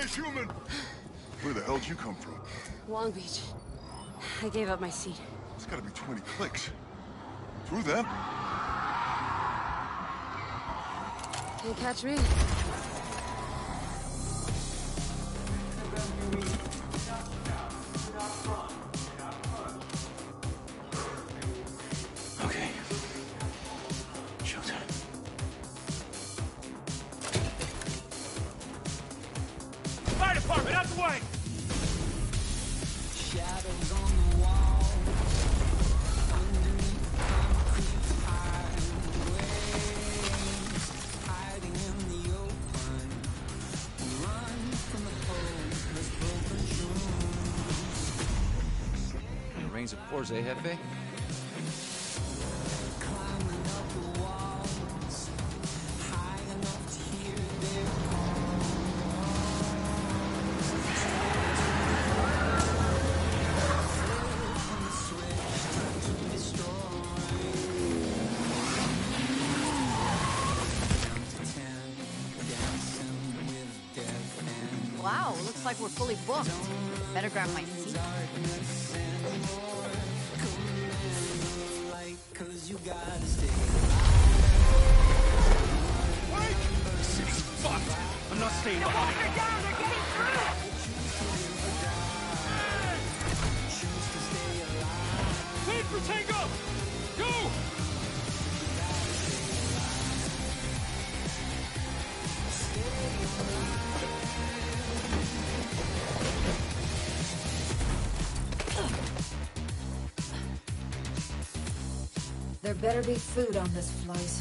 Civilized human! Where the hell did you come from? Long Beach. I gave up my seat. It's gotta be 20 clicks. Through them? Can't catch me. Okay. Showtime. Fire department, out the way! Shadows on the wall, underneath concrete highways, hiding in the open. Run from the hopeless broken shoes. It rains of course, eh, Jefe? Climbing up the walls, high enough to hear their calls. From the switch to destroy. Down to 10, dancing with death and Wow, looks like we're fully booked. Better grab my seat. darkness and more. Command light, 'cause you gotta stay. Wait! This city's fucked! I'm not staying behind. Wait for Tango! Go! There better be food on this flight.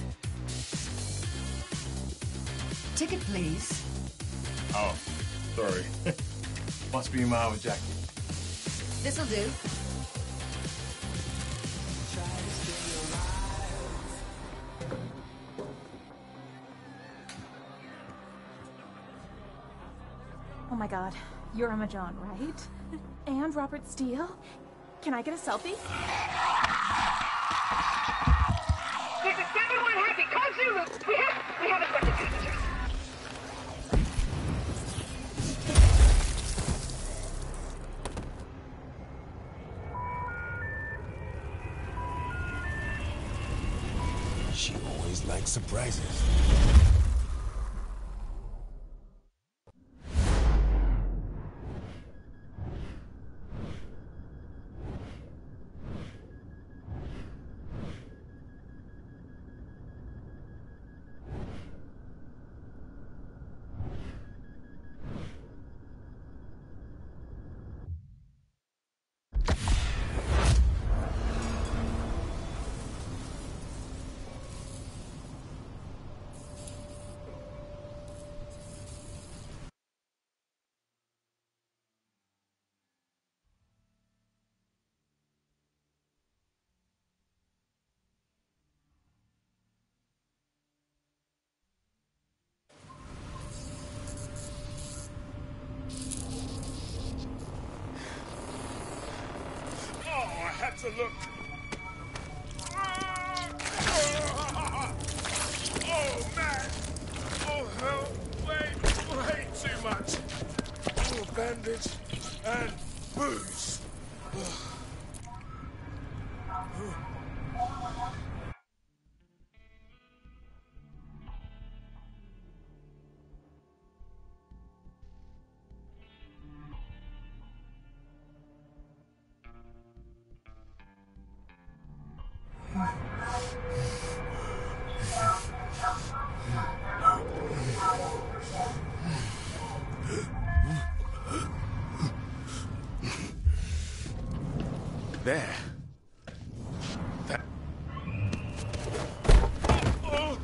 Ticket, please. Oh, sorry. Must be mine with Jackie. This'll do. Oh my god, you're Emma John, right? And Robert Steele? Can I get a selfie? This is 7-1 Happy. Call Zulu. We have a second passenger. She always likes surprises. Oh, I had to look. Oh, man. Oh, hell. Way too much. Oh, bandage and booze. There. That. Oh.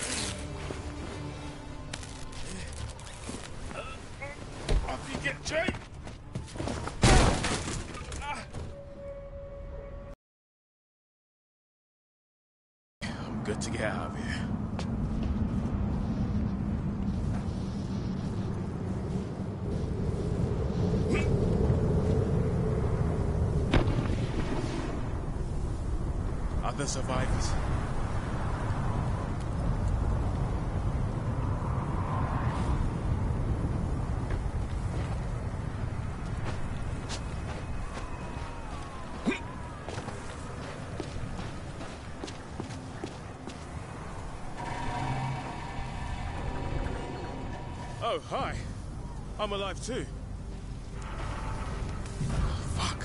Off you get, Jake! the survivors. Oh, hi. I'm alive too. Fuck.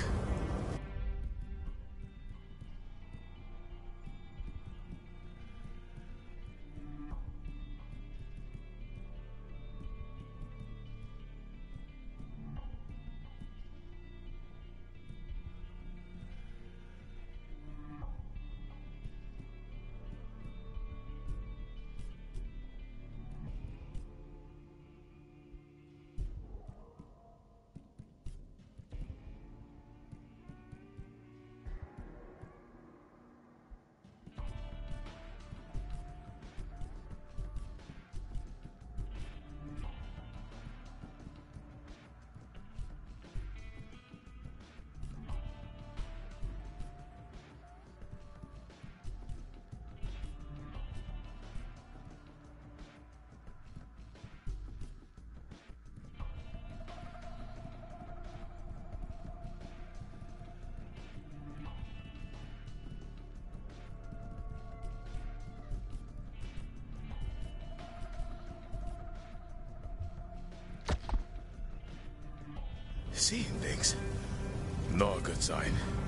Seeing things. Not a good sign.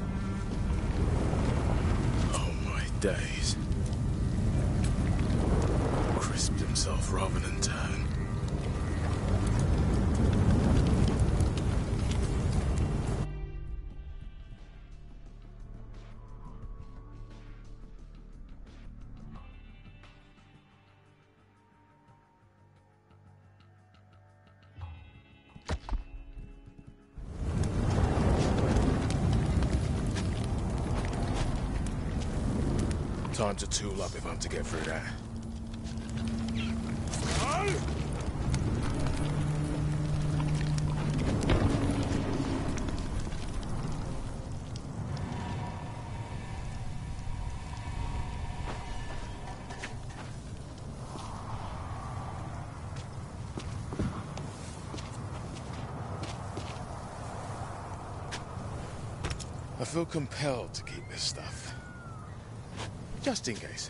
Oh my days. Crisped himself rather than turn. Time to tool up if I'm to get through that. I feel compelled to keep this stuff. Just in case.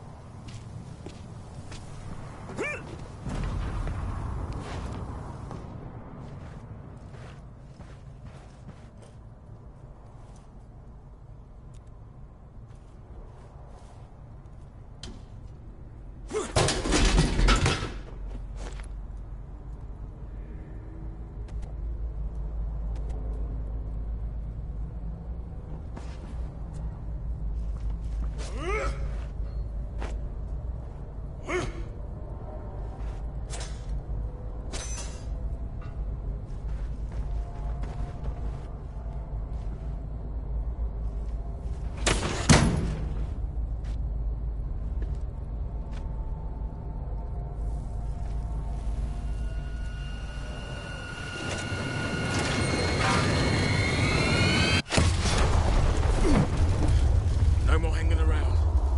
No more hanging around.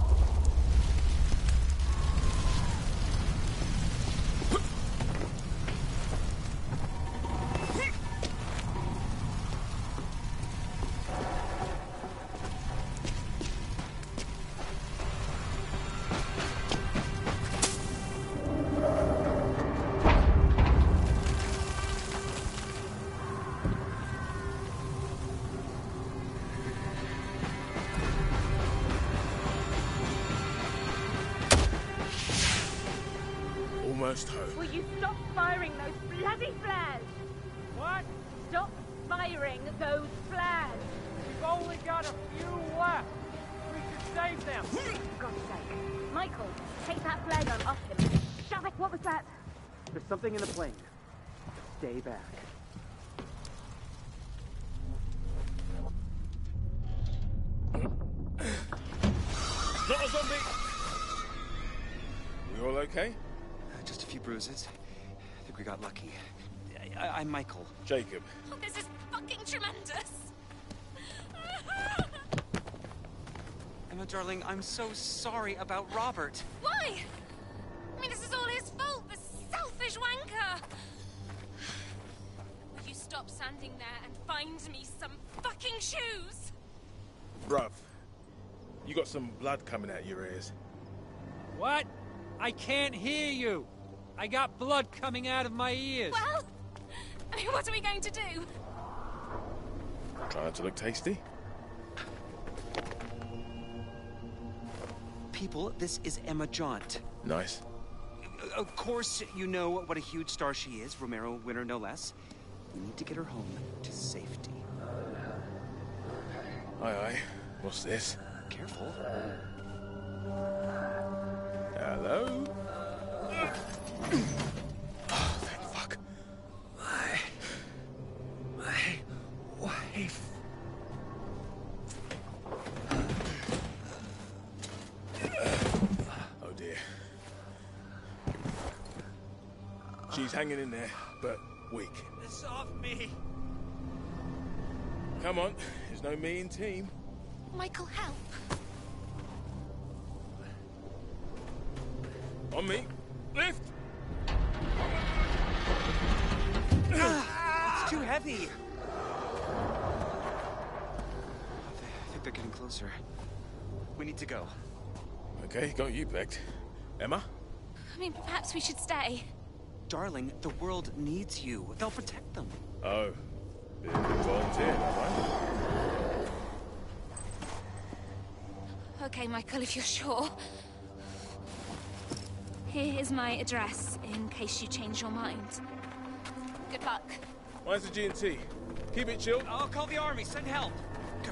Almost home. Will you stop firing those bloody flares? What? Stop firing those flares! We've only got a few left. We should save them. For God's sake. Michael, take that flare gun off him. Shove it! What was that? There's something in the plane. Stay back. Not a zombie! We all okay? Just a few bruises. I think we got lucky. I'm Michael. Jacob. Oh, this is fucking tremendous. Emma, darling, I'm so sorry about Robert. Why? I mean, this is all his fault, the selfish wanker! Will you stop standing there and find me some fucking shoes? Bruv, you got some blood coming out your ears. What? I can't hear you. I got blood coming out of my ears. Well, I mean, what are we going to do? Trying to look tasty? People, this is Emma Jaunt. Nice. Of course, you know what a huge star she is, Romero winner no less. We need to get her home to safety. Aye, aye. What's this? Careful. Hello? Oh, thank fuck. My wife. Oh dear. She's hanging in there, but weak. It's off me. Come on, there's no me in team. Michael, help. On me. Lift! It's too heavy. I think they're getting closer. We need to go. Okay, got you pegged. Emma? I mean, perhaps we should stay. Darling, the world needs you. They'll protect them. Oh. Bit volunteer, right? Okay, Michael, if you're sure. Here is my address, in case you change your mind. Good luck. Mine's the G&T. Keep it chill. I'll call the army. Send help. Go.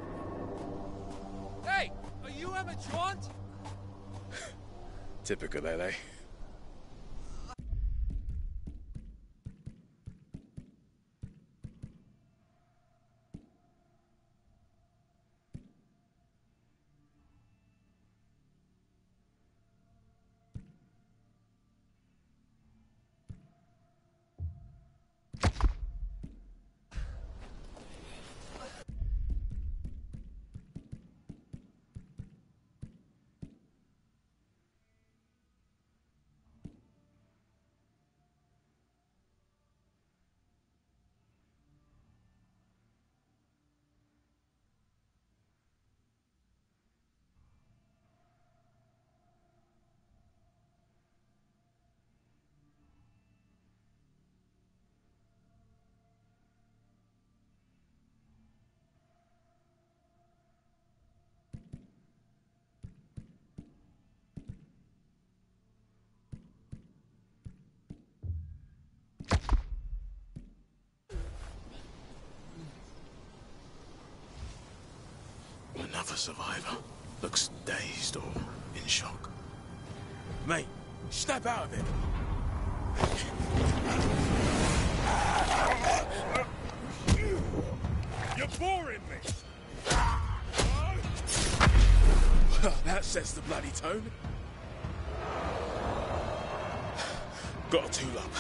Hey, are you Emma Jaunt? Typical LA. Another survivor. Looks dazed or in shock. Mate, snap out of it. You're boring me. Well, that sets the bloody tone. Got a tool up.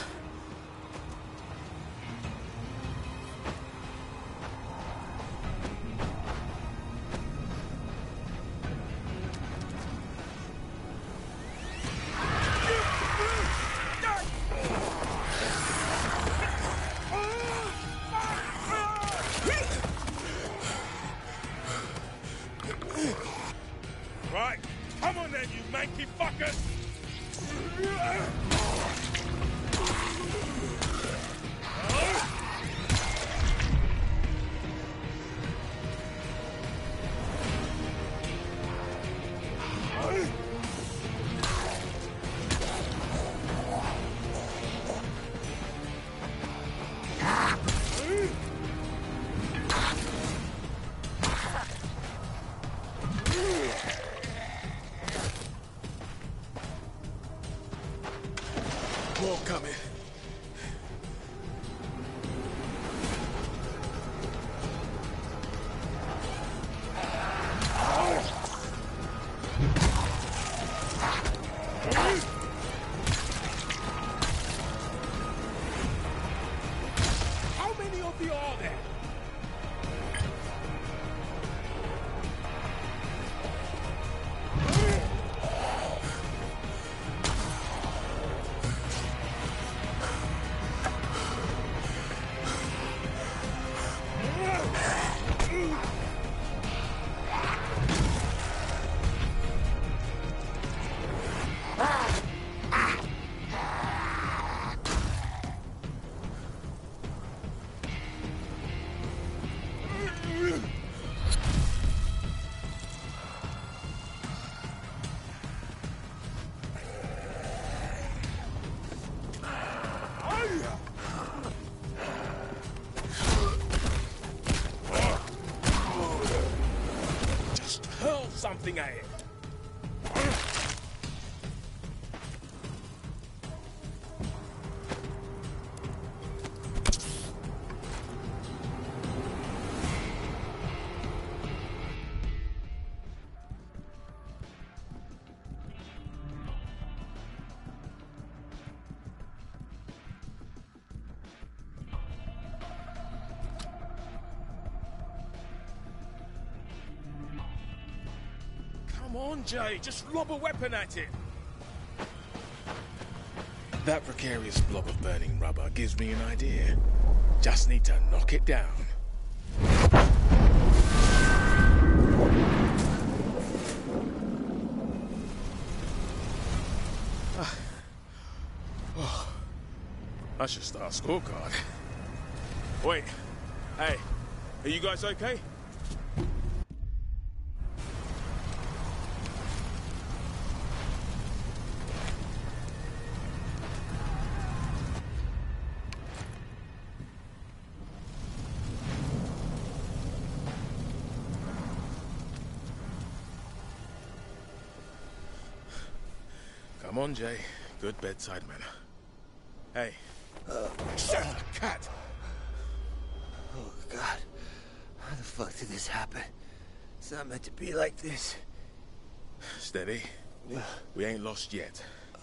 Right, come on then, you manky fuckers! Just hurl something at it. Come on, Jay, just lob a weapon at it. That precarious blob of burning rubber gives me an idea. Just need to knock it down. Oh, I should start a scorecard. Wait, hey, are you guys okay? Come on, Jay. Good bedside manner. Hey. Shut the cat! Oh, God. How the fuck did this happen? It's not meant to be like this. Steady. We ain't lost yet.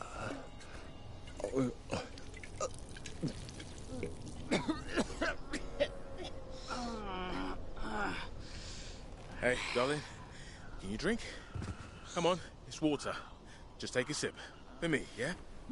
Hey, darling. Can you drink? Come on, it's water. Just take a sip. For me, yeah?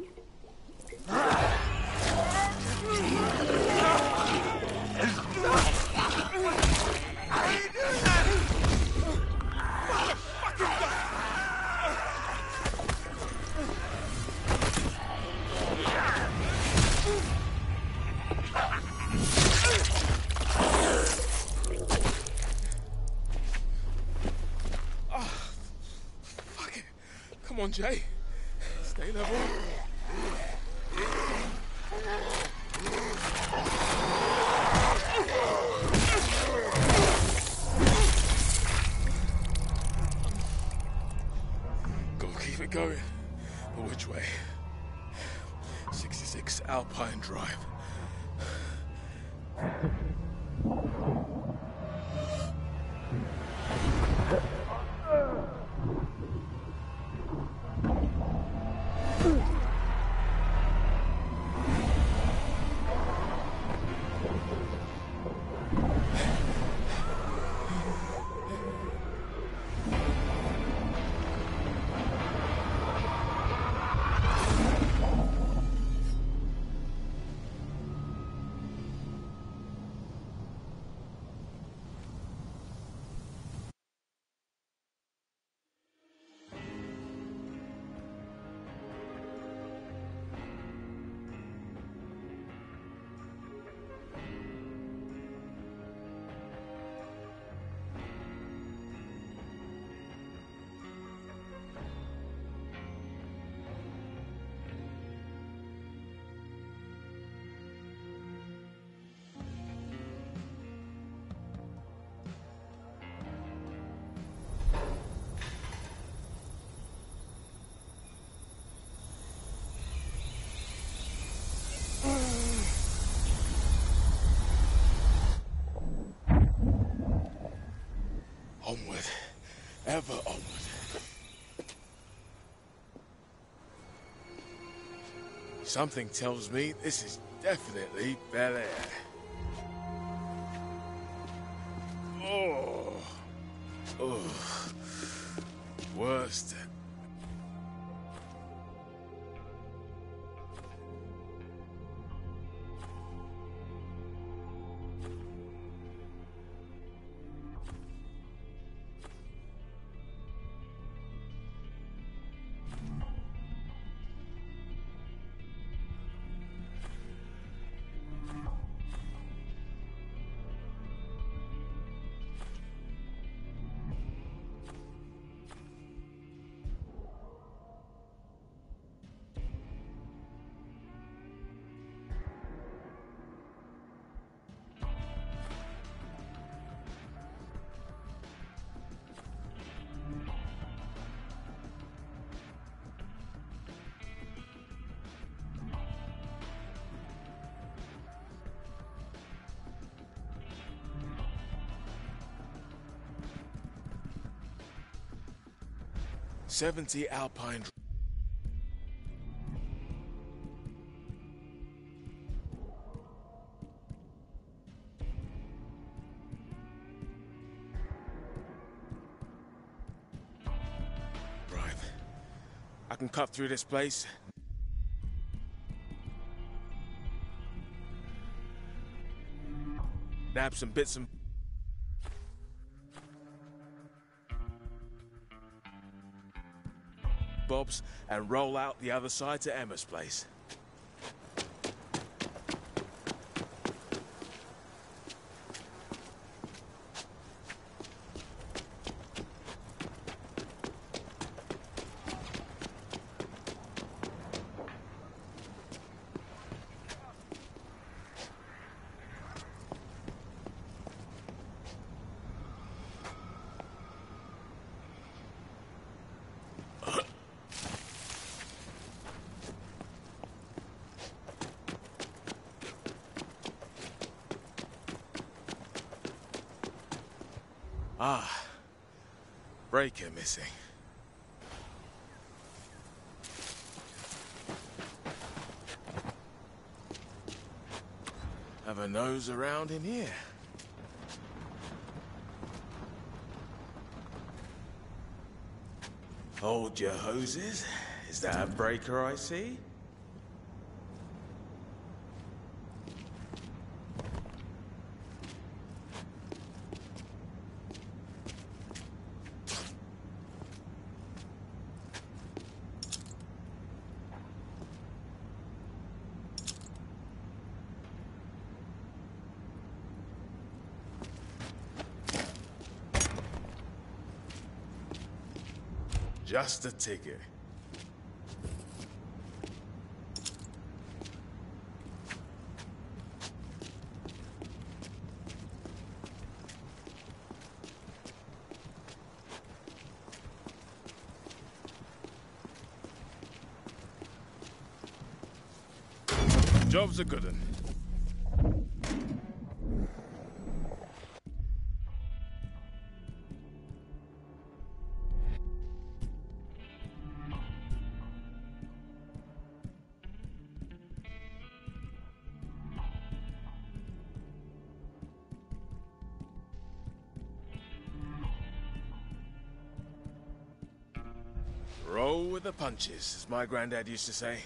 Fuck it. Come on, Jay. Stay level. Gotta keep it going. But which way? 66 Alpine Drive. Onward. Ever onward. Something tells me this is definitely Bel Air. Oh. Oh. Worst. 70 Alpine. Right. I can cut through this place. Nab some bits and bobs and roll out the other side to Emma's place. Ah, breaker missing. Have a nose around in here. Hold your hoses. Is that a breaker I see? Just a ticket. Job's a good one. Roll with the punches, as my granddad used to say.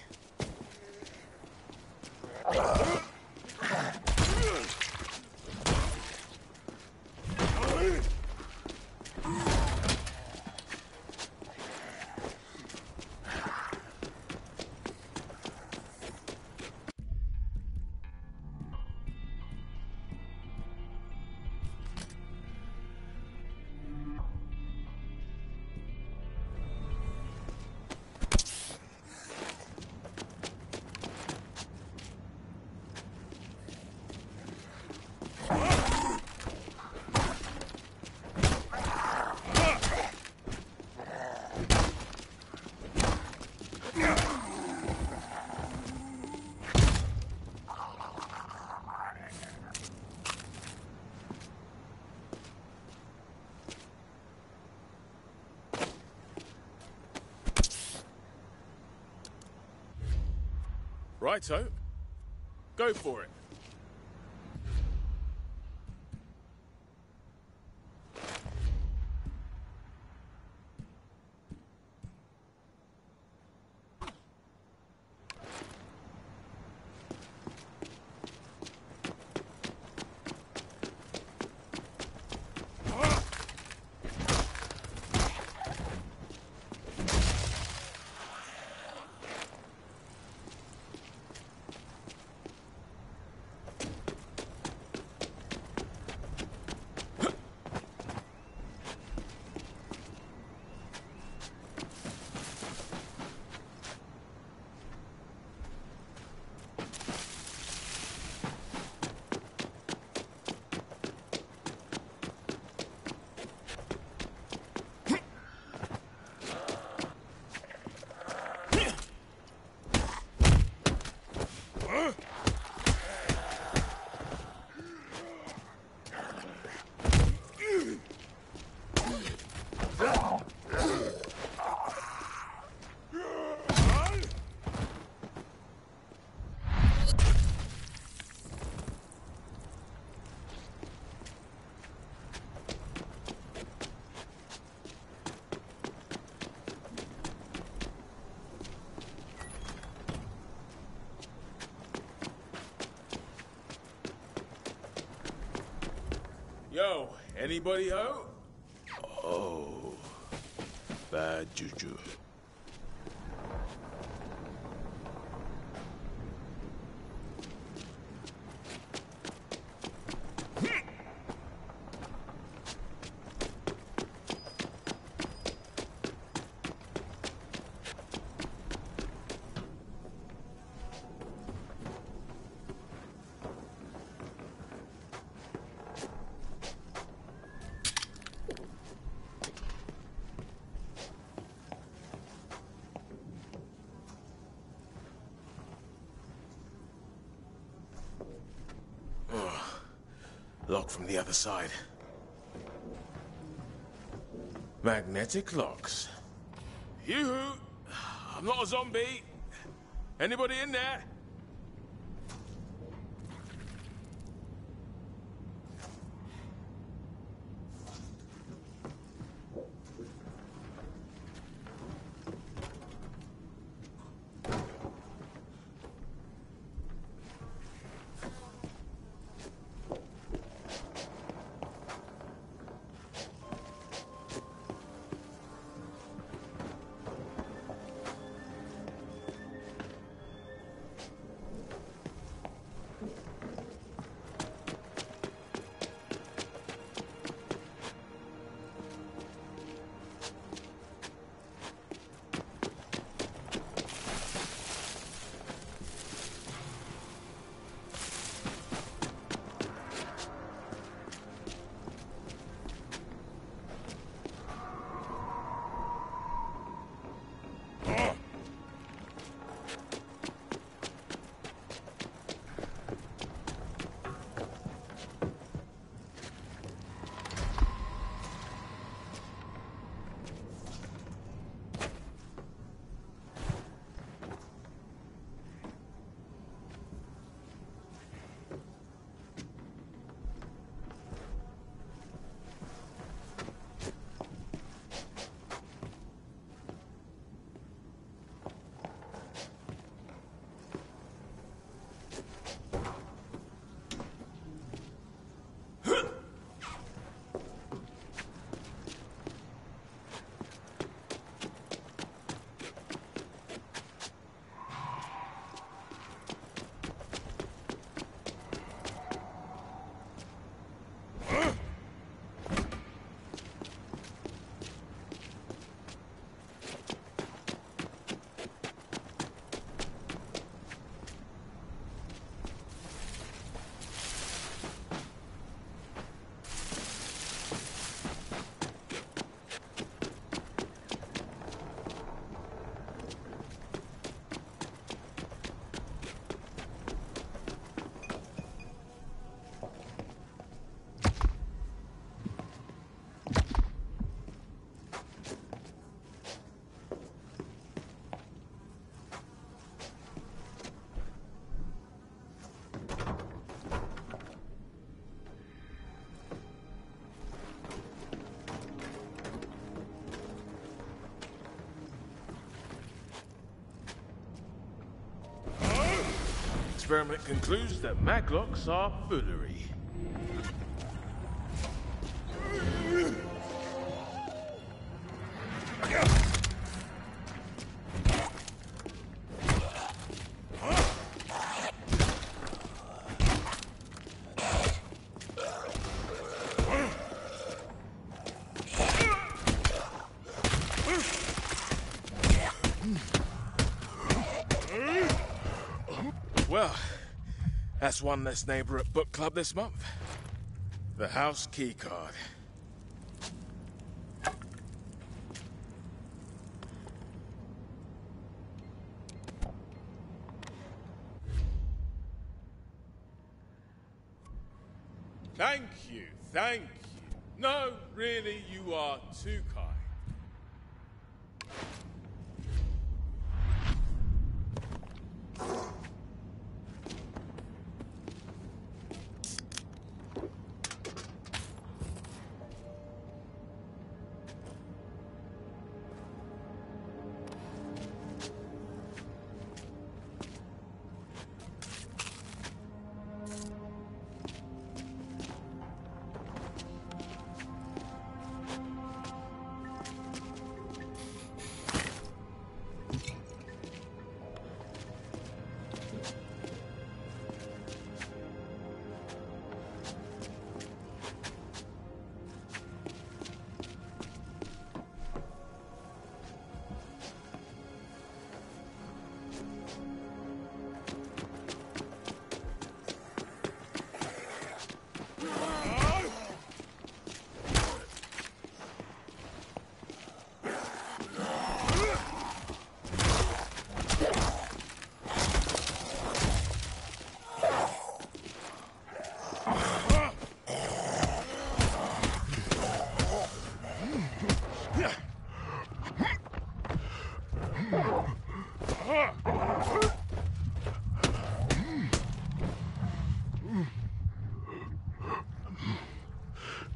Righto. Go for it. Yo, anybody home? Oh, bad juju. Lock from the other side. Magnetic locks. Yoo-hoo! I'm not a zombie. Anybody in there? Experiment concludes that maglocks are foolery. Well, that's one less neighbor at book club this month. The house key card. Thank you, thank you. No, really, you are too kind.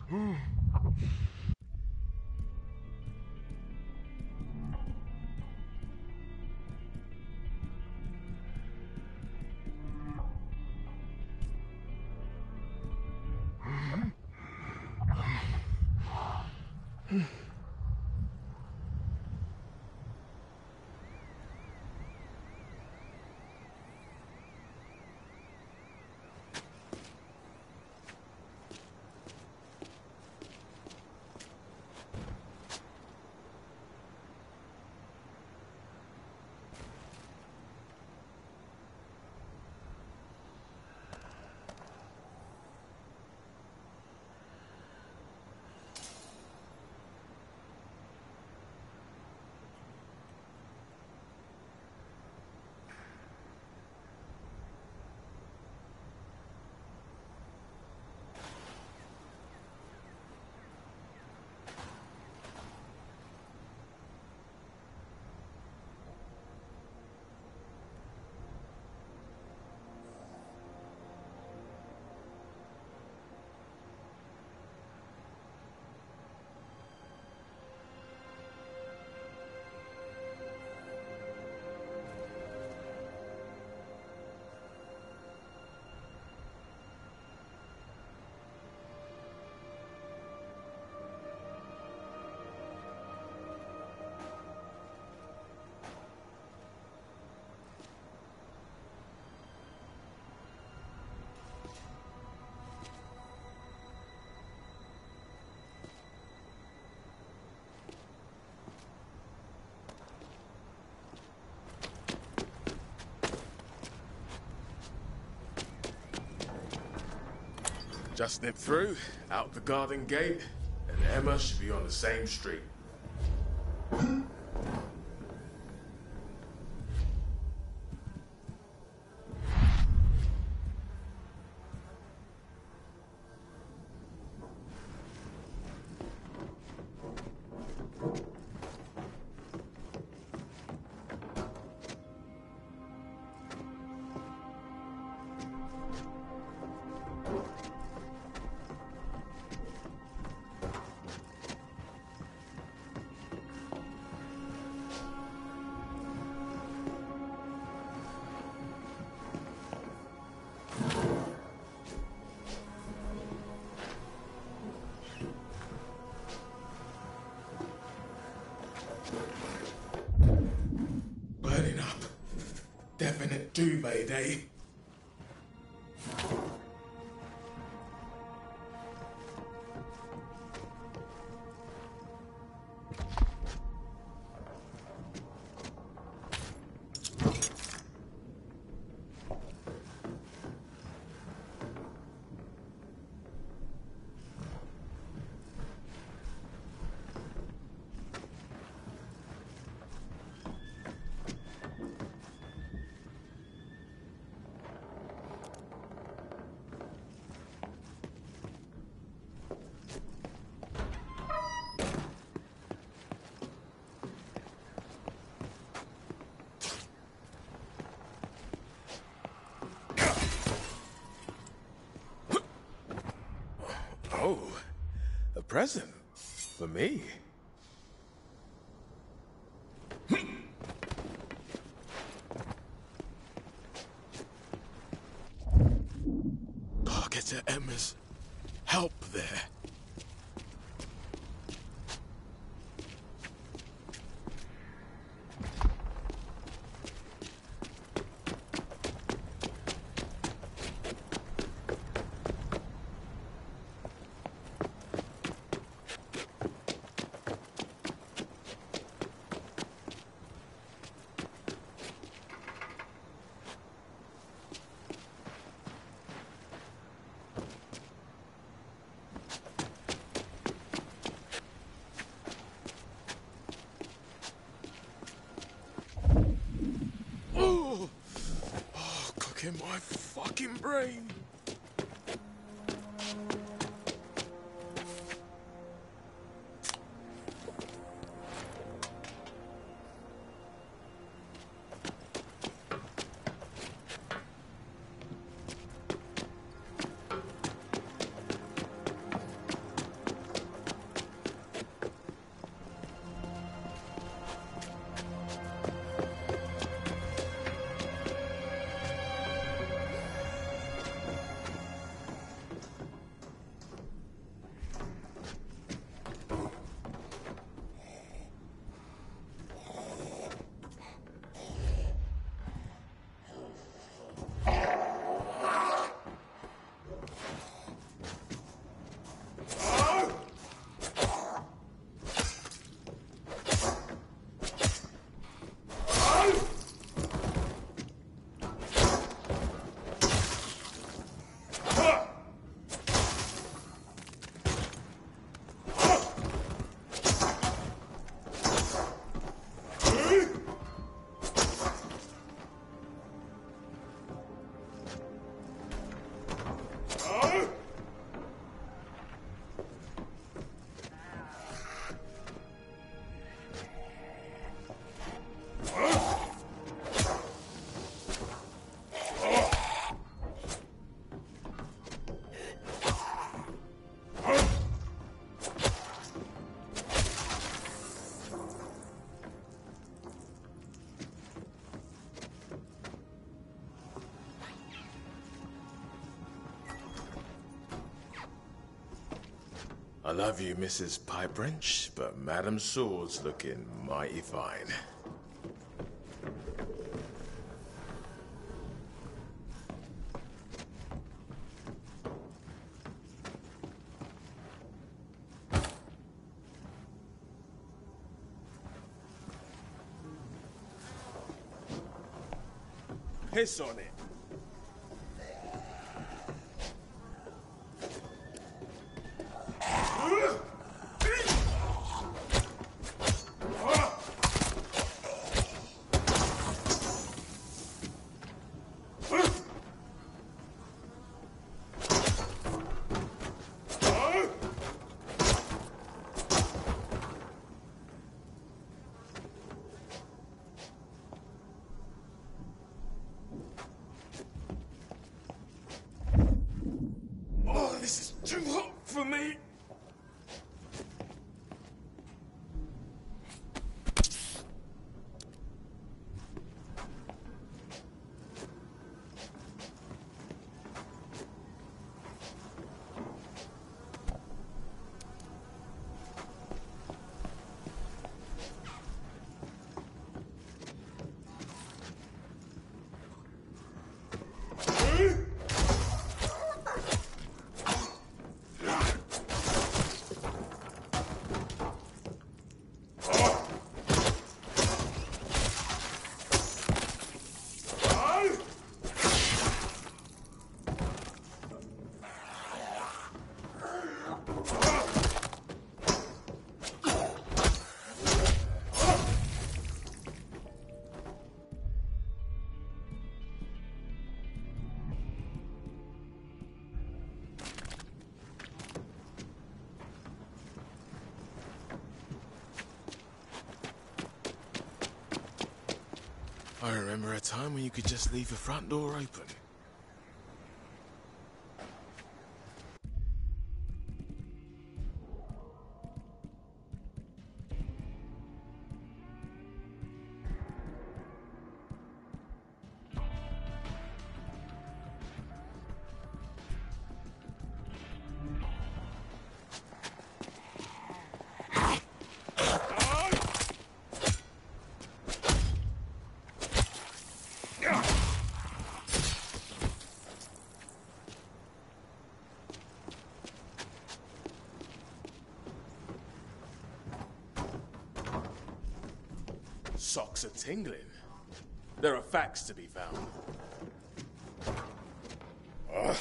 Just nip through, out the garden gate, and Emma should be on the same street. Burning up. Definite duvet day. Oh, a present for me. Gotta get to Emma's help there. In my fucking brain. I love you, Mrs. Piebrench, but Madame Sword's looking mighty fine. Piss on it. This is too hot for me. I remember a time when you could just leave the front door open. Socks are tingling. There are facts to be found. Ugh.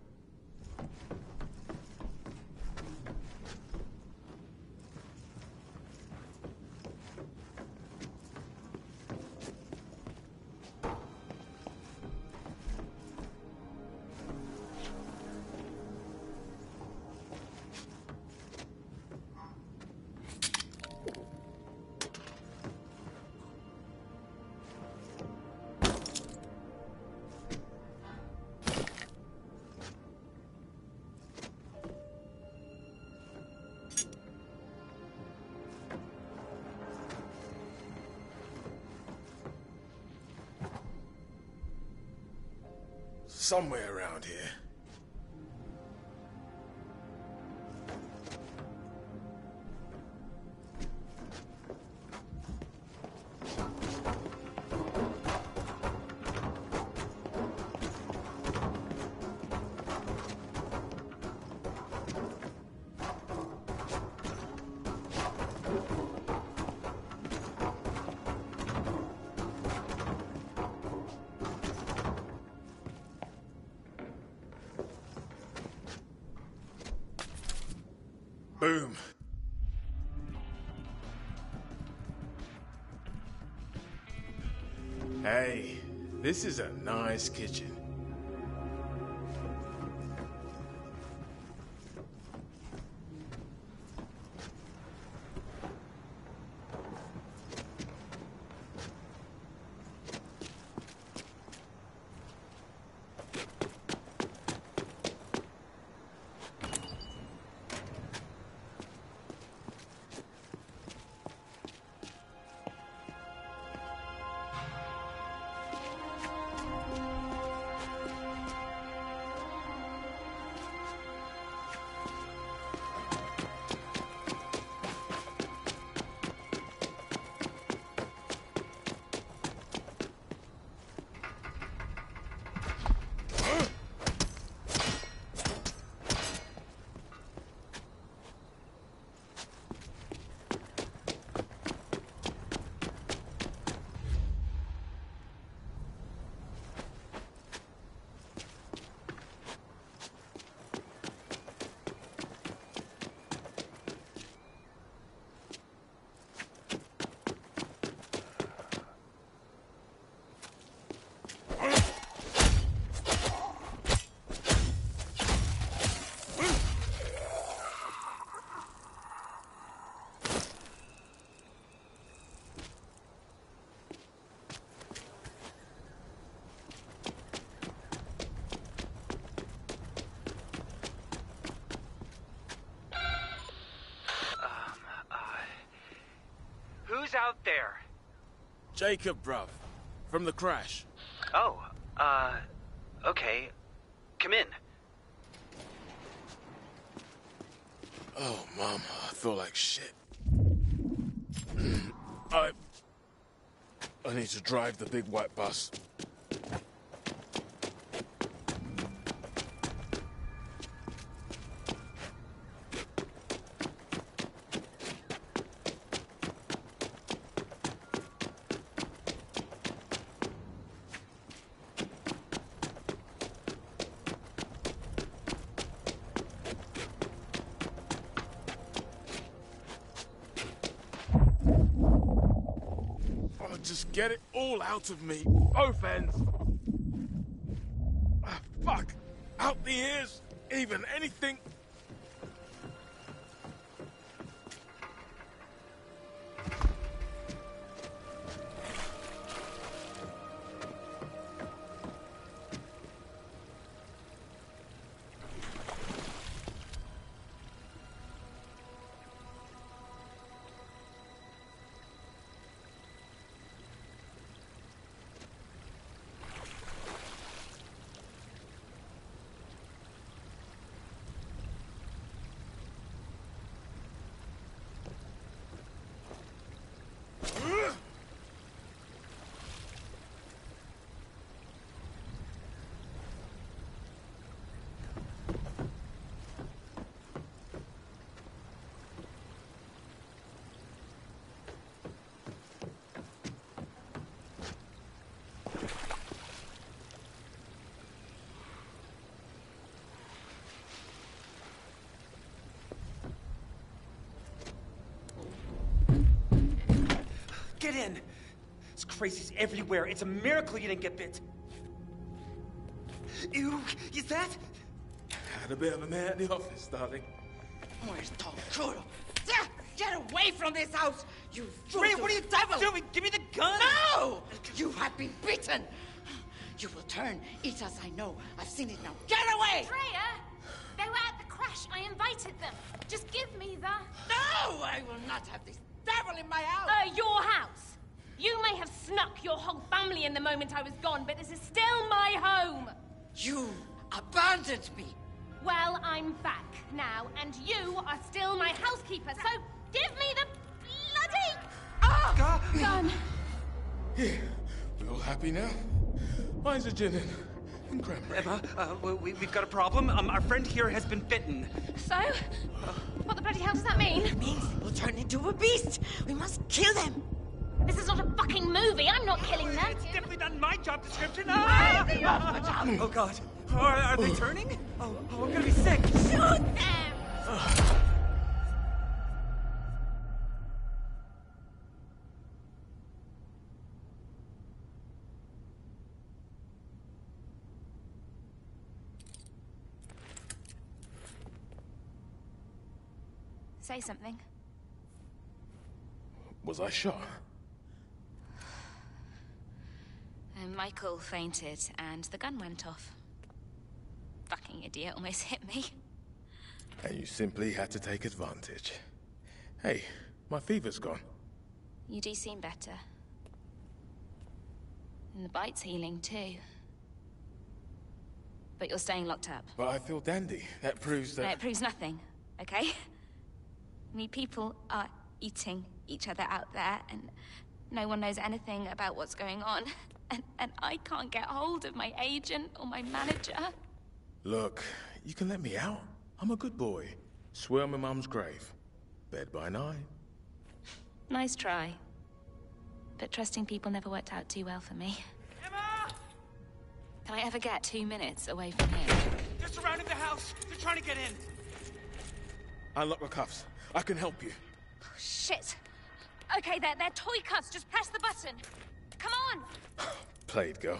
Somewhere around here. Boom. Hey, this is a nice kitchen. out there? Jacob, bruv. From the crash. Oh, okay. Come in. Oh, Mama, I feel like shit. I need to drive the big white bus. Just get it all out of me. Both ends. Fuck. Out the ears. Even anything. Get in! This crazy's everywhere. It's a miracle you didn't get bit. Ew, is that? Had a bit of a man at the office, darling. Muerto crudo. Get away from this house, you Ray, what are you devil! doing? Give me the gun! No! You have been beaten! You will turn, eat as I know. I've seen it now. Get away! Freya! They were at the crash. I invited them. Just give me the... No! I will not have this devil in my house! Your house. You may have snuck your whole family in the moment I was gone, but this is still my home. You abandoned me. Well, I'm back now, and you are still my housekeeper, so give me the bloody... gun. Here. We all happy now? Mine's a gin and cranberry. Emma, we've got a problem. Our friend here has been bitten. So? What the bloody hell does that mean? It means they will turn into a beast. We must kill them. This is not a fucking movie. I'm not killing them. It's definitely not my job description. Oh, God. Are they turning? Oh, I'm gonna be sick. Shoot them! Say something. Was I shot? Michael fainted and the gun went off. Fucking idiot almost hit me. And you simply had to take advantage. Hey, my fever's gone. You do seem better. And the bite's healing too. But you're staying locked up. But I feel dandy. That proves that... No, it proves nothing, okay? I mean, people are eating each other out there, and no one knows anything about what's going on. And I can't get hold of my agent or my manager. Look, you can let me out. I'm a good boy. Swear on my mum's grave. Bed by 9. Nice try. But trusting people never worked out too well for me. Emma! Can I ever get 2 minutes away from here? They're surrounding the house. They're trying to get in. Unlock the cuffs. I can help you. Oh, shit. Okay, they're toy cuffs. Just press the button. Come on! Played, girl.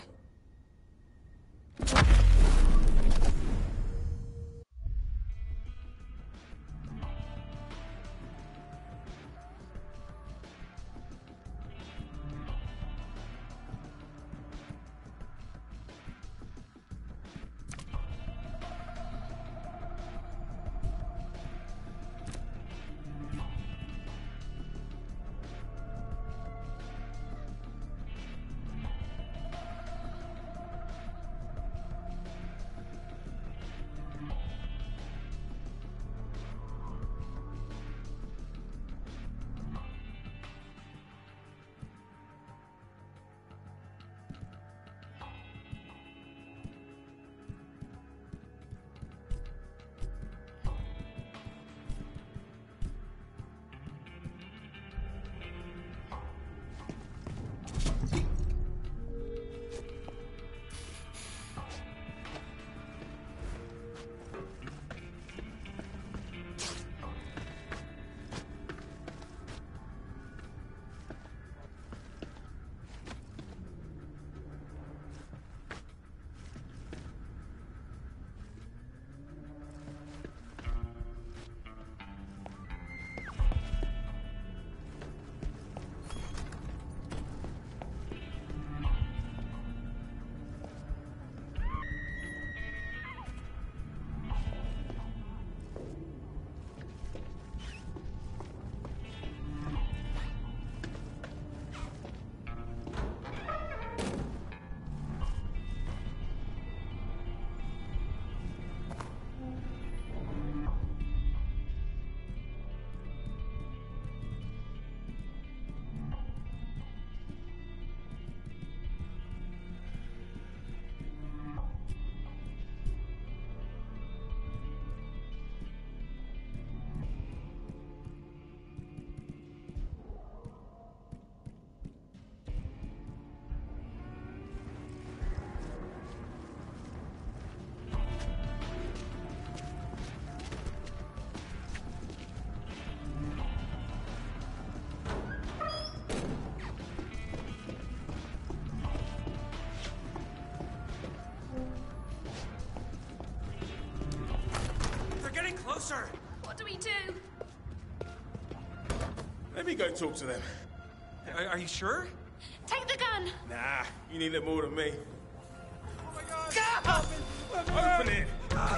go talk to them. Are you sure? Take the gun! Nah, you need it more than me. Oh my God! Open it!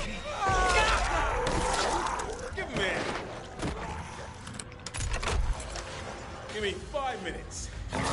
Give him here. Give me 5 minutes.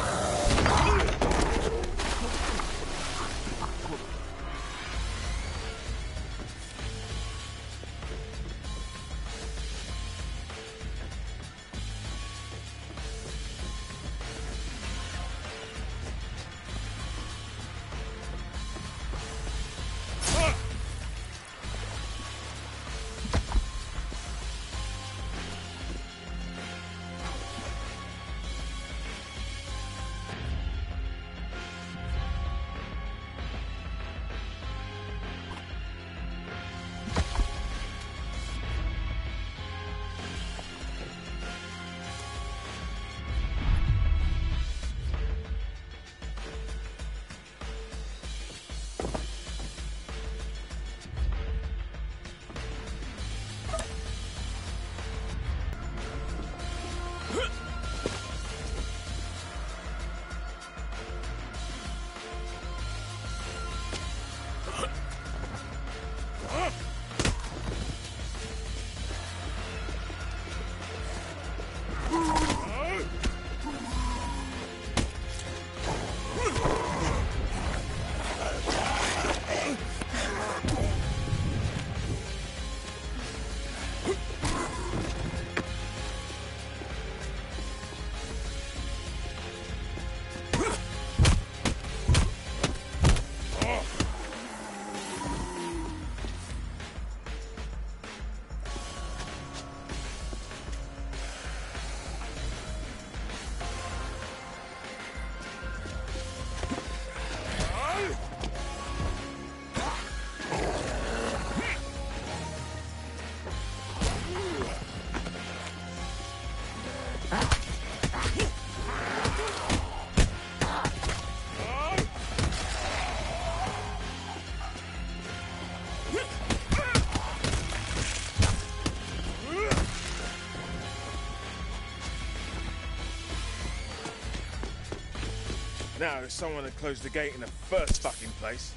Now, there's someone that closed the gate in the first fucking place.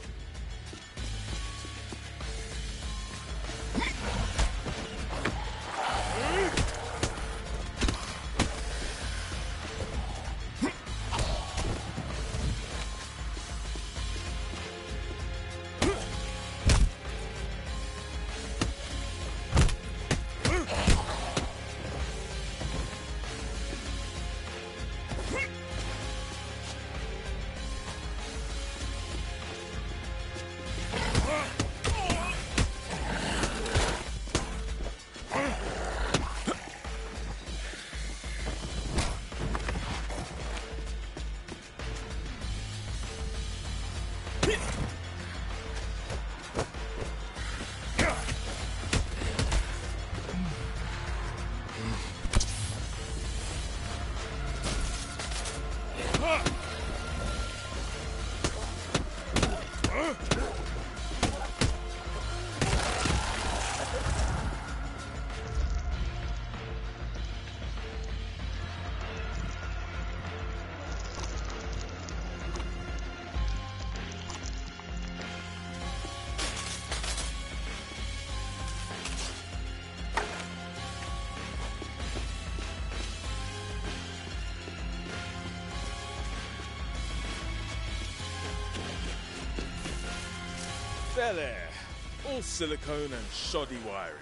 There, all silicone and shoddy wiring.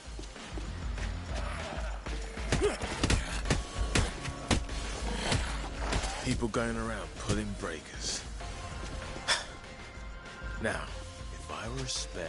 People going around pulling breakers. Now, if I were a spare...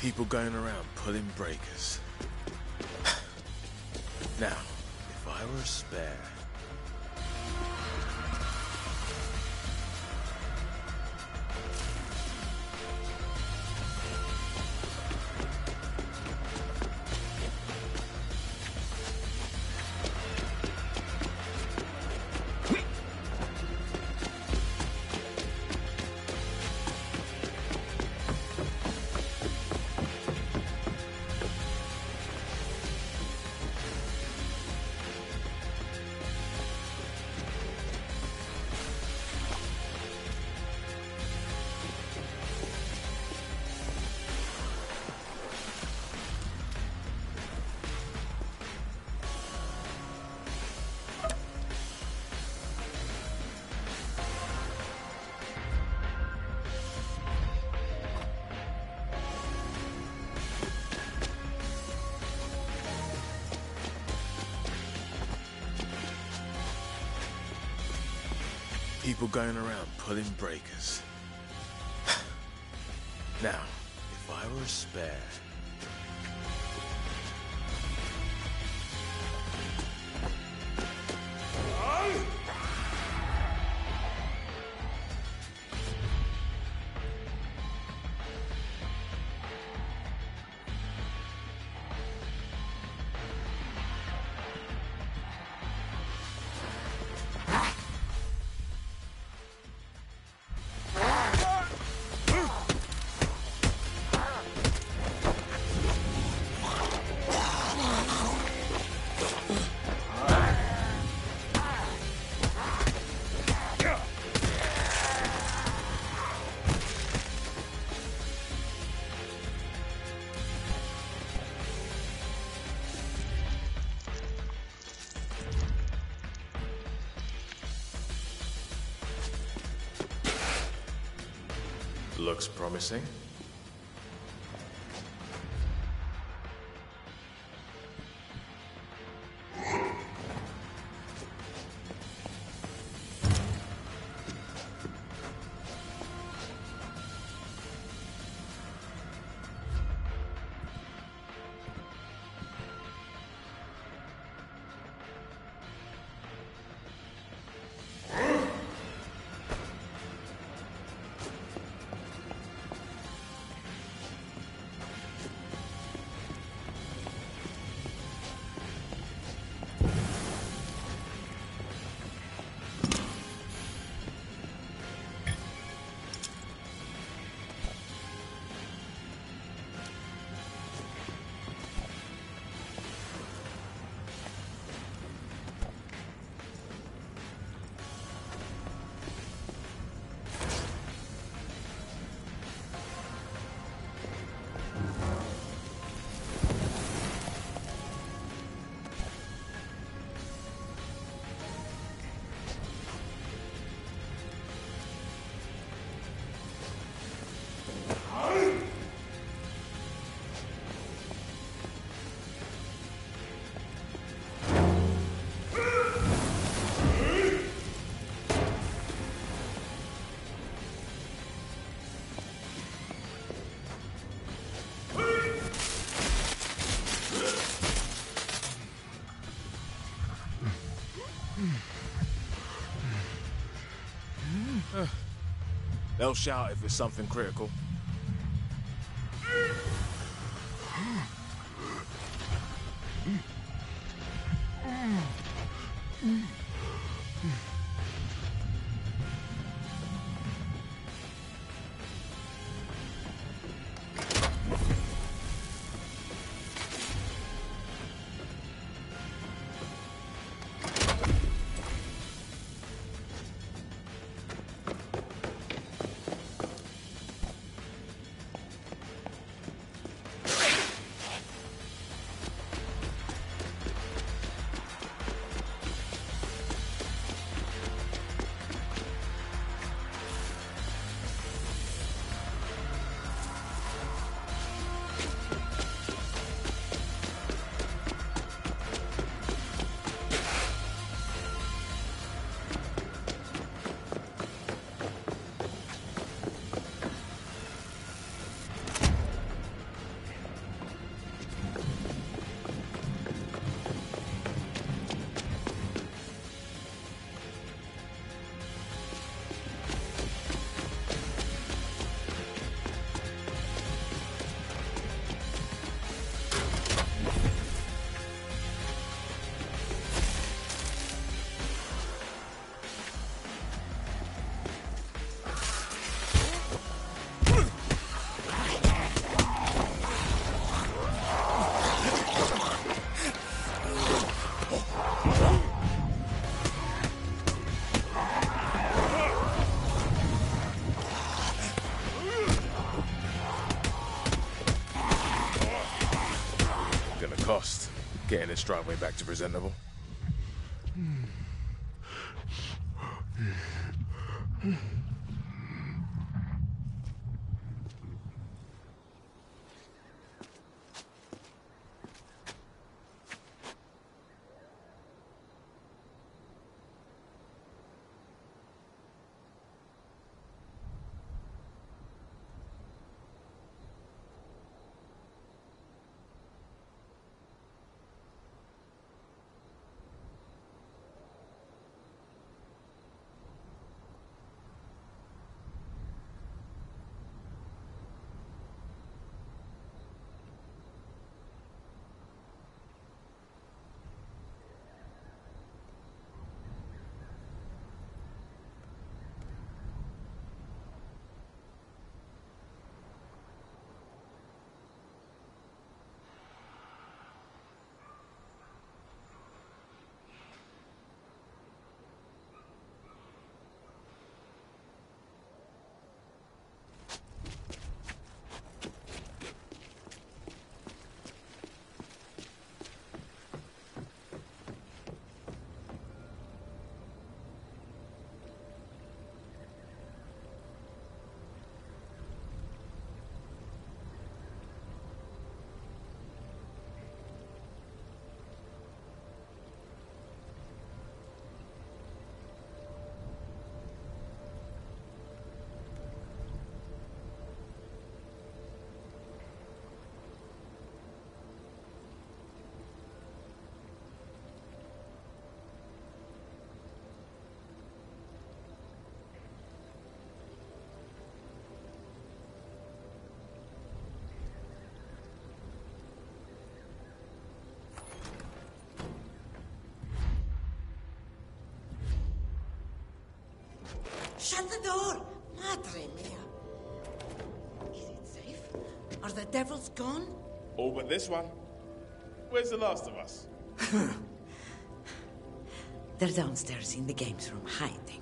People going around pulling breakers. Now, if I were a spare... People going around pulling breakers. Now, if I were a spare... Looks promising. They'll shout if it's something critical. cost getting this driveway back to presentable. Shut the door! Madre mia. Is it safe? Are the devils gone? All but this one. Where's the last of us? They're downstairs in the games room, hiding.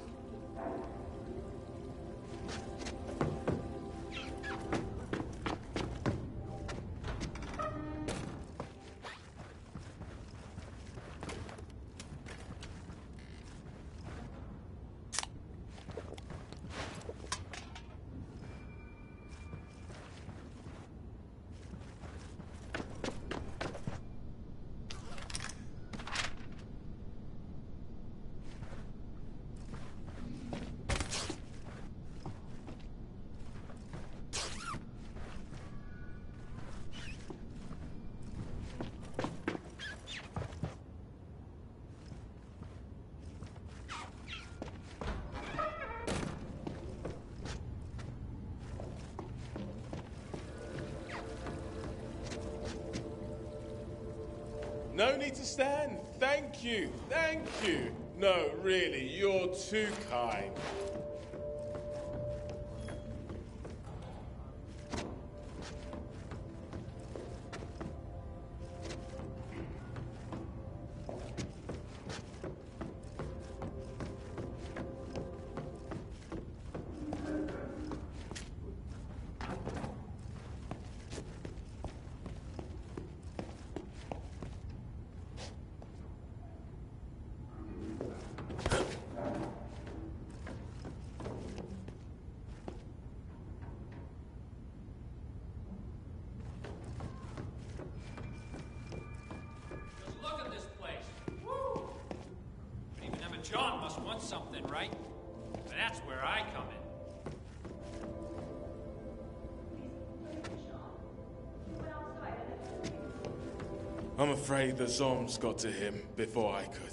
No need to stand. Thank you. Thank you. No, really, you're too kind. John must want something, right? That's where I come in. I'm afraid the Zombs got to him before I could.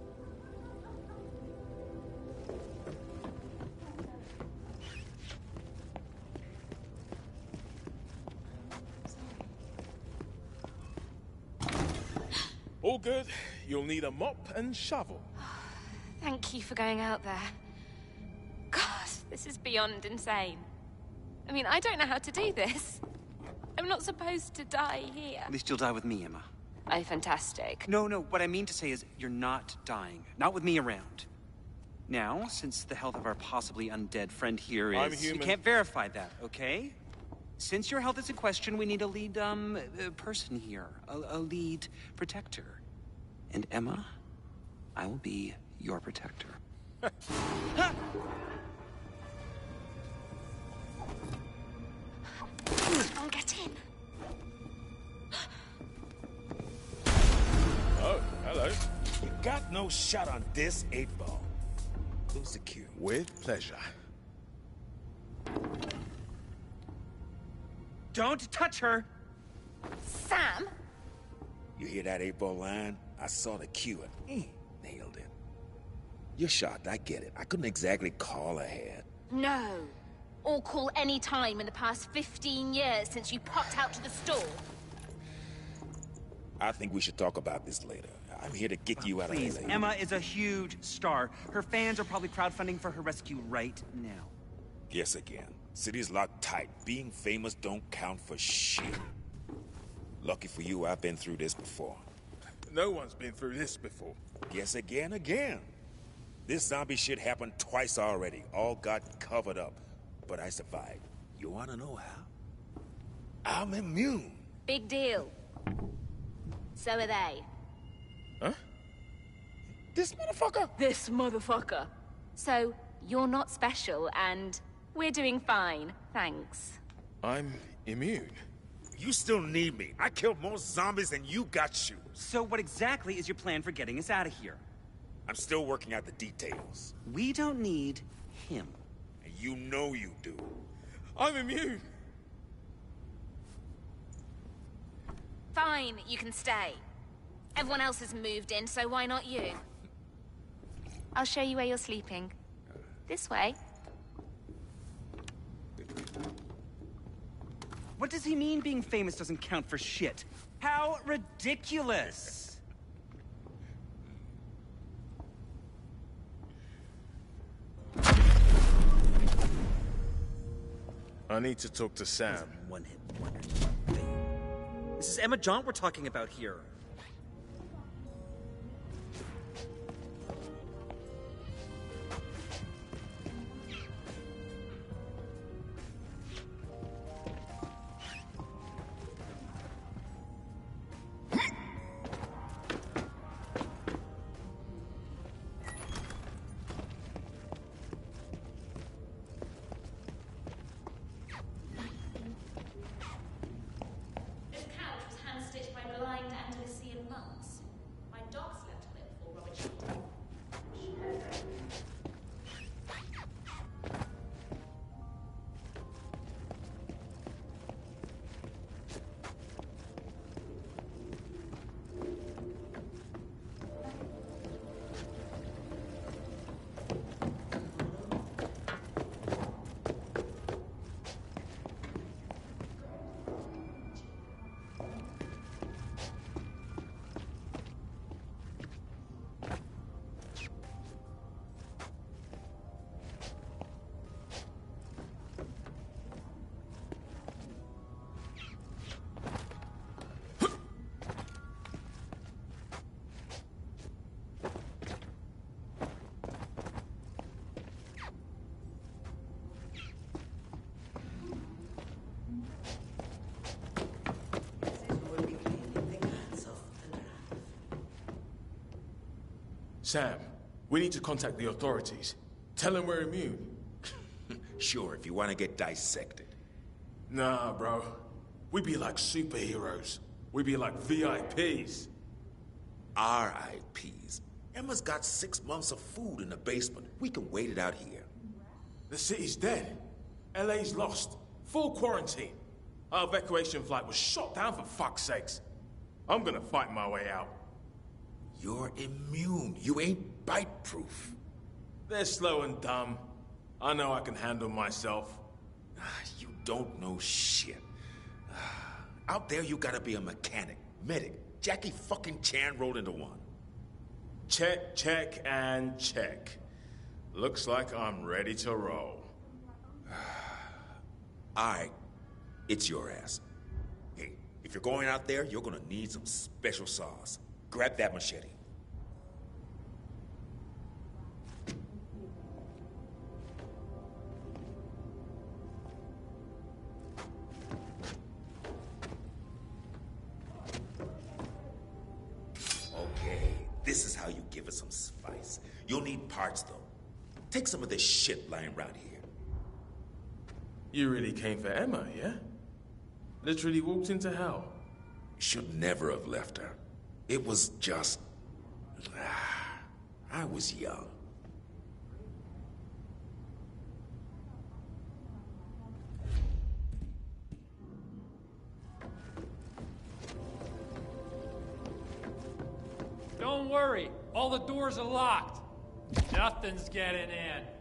All good. You'll need a mop and shovel. Thank you for going out there. God, this is beyond insane. I mean, I don't know how to do this. I'm not supposed to die here. At least you'll die with me, Emma. Oh, fantastic. No, what I mean to say is you're not dying. Not with me around. Now, since the health of our possibly undead friend here I'm is... human. You can't verify that, okay? Since your health is in question, we need a lead, person here. A lead protector. And Emma, I will be your protector. I'll get in. Oh, hello. You got no shot on this 8-ball. Who's the cue? With pleasure. Don't touch her! Sam? You hear that 8-ball line? I saw the cue and nailed it. You're shocked, I get it. I couldn't exactly call ahead. No. Or call any time in the past 15 years since you popped out to the store. I think we should talk about this later. I'm here to get you out Please, of LA. Emma is a huge star. Her fans are probably crowdfunding for her rescue right now. Guess again. City's locked tight. Being famous don't count for shit. Lucky for you, I've been through this before. No one's been through this before. Guess again. This zombie shit happened twice already. All got covered up. But I survived. You wanna know how? I'm immune. Big deal. So are they. Huh? This motherfucker? This motherfucker. So, you're not special, and we're doing fine, thanks. I'm immune. You still need me. I killed more zombies than you got shoes. So what exactly is your plan for getting us out of here? I'm still working out the details. We don't need him. And you know you do. I'm immune. Fine, you can stay. Everyone else has moved in, so why not you? I'll show you where you're sleeping. This way. What does he mean being famous doesn't count for shit? How ridiculous! I need to talk to Sam. One-hit wonder. This is Emma Jaunt we're talking about here. Sam, we need to contact the authorities. Tell them we're immune. Sure, if you want to get dissected. Nah, bro. We be like superheroes. We be like VIPs. RIPs. Emma's got 6 months of food in the basement. We can wait it out here. The city's dead. LA's lost. Full quarantine. Our evacuation flight was shot down for fuck's sakes. I'm gonna fight my way out. You're immune. You ain't bite-proof. They're slow and dumb. I know I can handle myself. You don't know shit. Out there, you gotta be a mechanic, medic. Jackie fucking Chan rolled into one. Check, check, and check. Looks like I'm ready to roll. Alright, it's your ass. Hey, if you're going out there, you're gonna need some special sauce. Grab that machete. parts, though. Take some of this shit lying around here. You really came for Emma, yeah? Literally walked into hell. Should never have left her. It was just... I was young. Don't worry, all the doors are locked. Nothing's getting in.